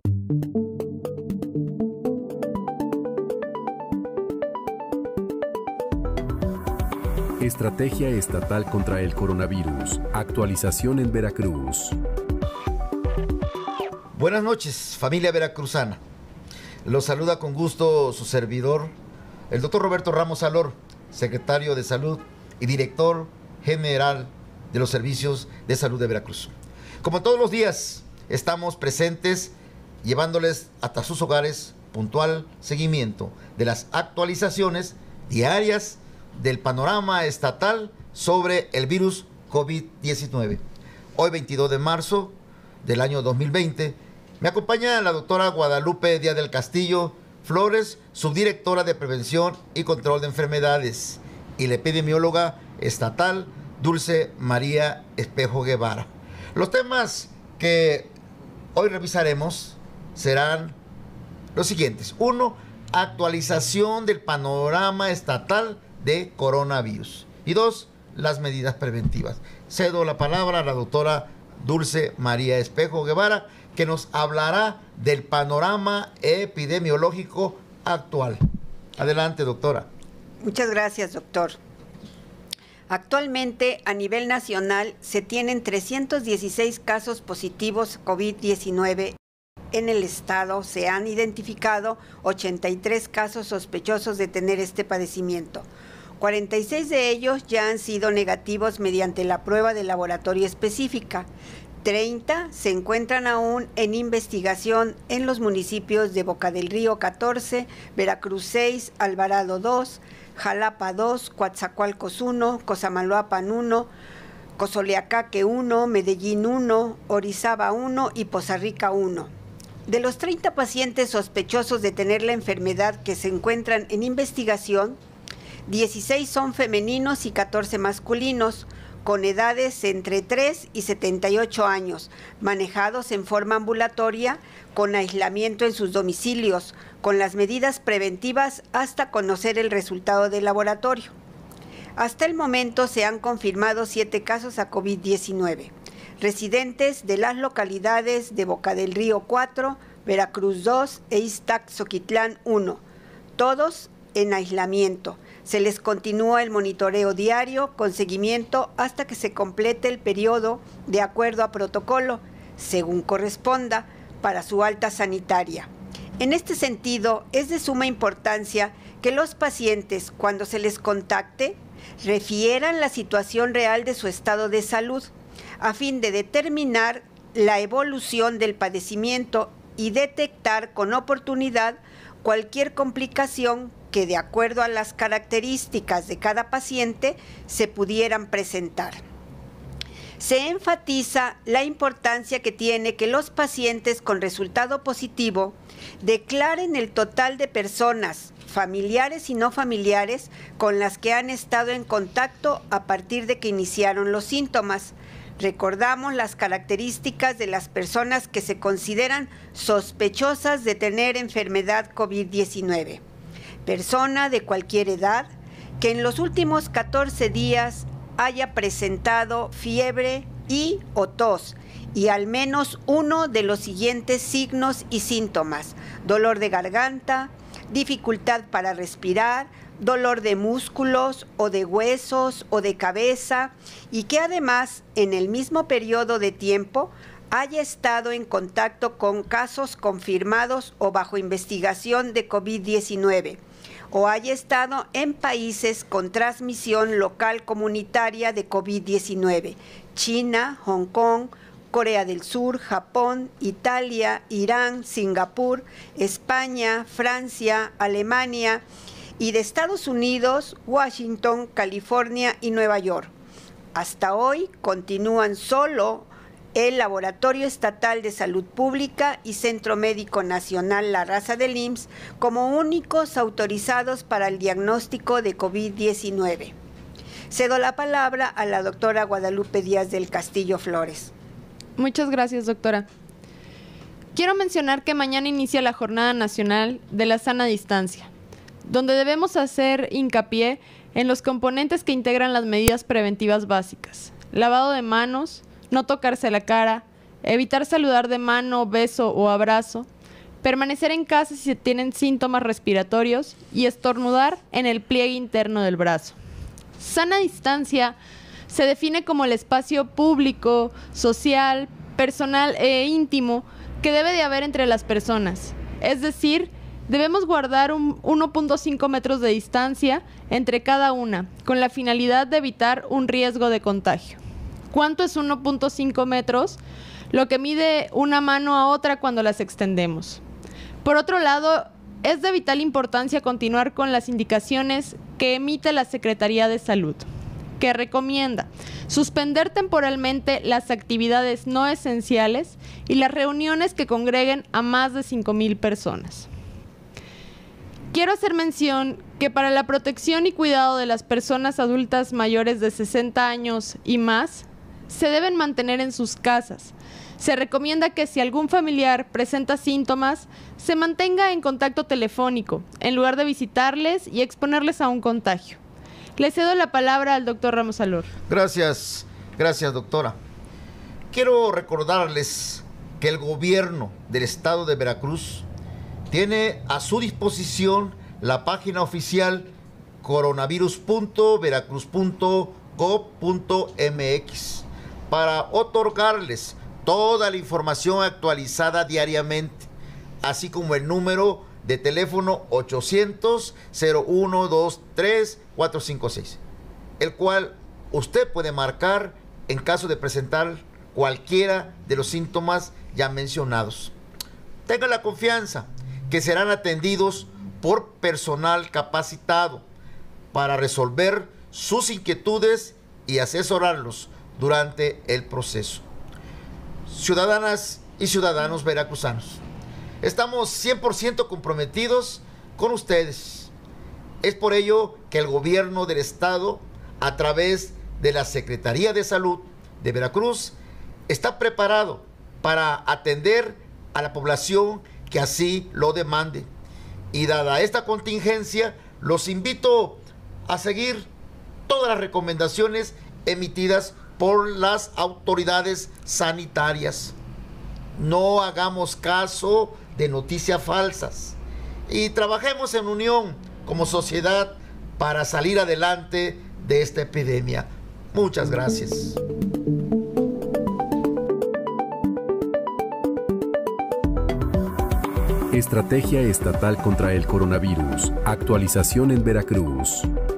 Estrategia Estatal contra el Coronavirus. Actualización en Veracruz. Buenas noches, familia veracruzana. Los saluda con gusto su servidor, el doctor Roberto Ramos Alor, secretario de Salud y director general de los Servicios de Salud de Veracruz. Como todos los días, estamos presentes llevándoles hasta sus hogares puntual seguimiento de las actualizaciones diarias del panorama estatal sobre el virus COVID-19. Hoy, 22 de marzo del año 2020, me acompaña la doctora Guadalupe Díaz del Castillo Flores, subdirectora de Prevención y Control de Enfermedades, y la epidemióloga estatal Dulce María Espejo Guevara. Los temas que hoy revisaremos serán los siguientes. 1. Actualización del panorama estatal de coronavirus. Y 2. Las medidas preventivas. Cedo la palabra a la doctora Dulce María Espejo Guevara, que nos hablará del panorama epidemiológico actual. Adelante, doctora. Muchas gracias, doctor. Actualmente, a nivel nacional, se tienen 316 casos positivos COVID-19. En el estado se han identificado 83 casos sospechosos de tener este padecimiento. 46 de ellos ya han sido negativos mediante la prueba de laboratorio específica. 30 se encuentran aún en investigación en los municipios de Boca del Río 14, Veracruz 6, Alvarado 2, Jalapa 2, Coatzacoalcos 1, Cosamaloapan 1, Cozoleacaque 1, Medellín 1, Orizaba 1 y Poza Rica 1. De los 30 pacientes sospechosos de tener la enfermedad que se encuentran en investigación, 16 son femeninos y 14 masculinos, con edades entre 3 y 78 años, manejados en forma ambulatoria, con aislamiento en sus domicilios, con las medidas preventivas hasta conocer el resultado del laboratorio. Hasta el momento se han confirmado 7 casos a COVID-19, residentes de las localidades de Boca del Río 4, Veracruz 2 e Iztac-Zoquitlán 1, todos en aislamiento. Se les continúa el monitoreo diario con seguimiento hasta que se complete el periodo de acuerdo a protocolo, según corresponda, para su alta sanitaria. En este sentido, es de suma importancia que los pacientes, cuando se les contacte, refieran la situación real de su estado de salud, a fin de determinar la evolución del padecimiento y detectar con oportunidad cualquier complicación que, de acuerdo a las características de cada paciente, se pudieran presentar. Se enfatiza la importancia que tiene que los pacientes con resultado positivo declaren el total de personas, familiares y no familiares, con las que han estado en contacto a partir de que iniciaron los síntomas. Recordamos las características de las personas que se consideran sospechosas de tener enfermedad COVID-19. Persona de cualquier edad que en los últimos 14 días haya presentado fiebre y o tos y al menos uno de los siguientes signos y síntomas: dolor de garganta, dificultad para respirar, dolor de músculos o de huesos o de cabeza, y que además en el mismo periodo de tiempo haya estado en contacto con casos confirmados o bajo investigación de COVID-19, o haya estado en países con transmisión local comunitaria de COVID-19, China, Hong Kong, Corea del Sur, Japón, Italia, Irán, Singapur, España, Francia, Alemania, y de Estados Unidos, Washington, California y Nueva York. Hasta hoy continúan solo el Laboratorio Estatal de Salud Pública y Centro Médico Nacional La Raza del IMSS como únicos autorizados para el diagnóstico de COVID-19. Cedo la palabra a la doctora Guadalupe Díaz del Castillo Flores. Muchas gracias, doctora. Quiero mencionar que mañana inicia la Jornada Nacional de la Sana Distancia, donde debemos hacer hincapié en los componentes que integran las medidas preventivas básicas: lavado de manos, no tocarse la cara, evitar saludar de mano, beso o abrazo, permanecer en casa si se tienen síntomas respiratorios y estornudar en el pliegue interno del brazo. Sana distancia se define como el espacio público, social, personal e íntimo que debe de haber entre las personas. Es decir, debemos guardar 1.5 metros de distancia entre cada una, con la finalidad de evitar un riesgo de contagio. ¿Cuánto es 1.5 metros? Lo que mide una mano a otra cuando las extendemos. Por otro lado, es de vital importancia continuar con las indicaciones que emite la Secretaría de Salud, que recomienda suspender temporalmente las actividades no esenciales y las reuniones que congreguen a más de 5,000 personas. Quiero hacer mención que para la protección y cuidado de las personas adultas mayores de 60 años y más, se deben mantener en sus casas. Se recomienda que si algún familiar presenta síntomas, se mantenga en contacto telefónico, en lugar de visitarles y exponerles a un contagio. Le cedo la palabra al doctor Ramos Alor. Gracias, doctora. Quiero recordarles que el gobierno del estado de Veracruz tiene a su disposición la página oficial coronavirus.veracruz.gov.mx para otorgarles toda la información actualizada diariamente, así como el número de teléfono 800-0123-456, el cual usted puede marcar en caso de presentar cualquiera de los síntomas ya mencionados. Tenga la confianza que serán atendidos por personal capacitado para resolver sus inquietudes y asesorarlos durante el proceso. Ciudadanas y ciudadanos veracruzanos, estamos 100% comprometidos con ustedes. Es por ello que el gobierno del estado, a través de la Secretaría de Salud de Veracruz, está preparado para atender a la población que así lo demande. Y dada esta contingencia, los invito a seguir todas las recomendaciones emitidas por las autoridades sanitarias. No hagamos caso de noticias falsas y trabajemos en unión como sociedad para salir adelante de esta epidemia. Muchas gracias. Estrategia Estatal contra el Coronavirus. Actualización en Veracruz.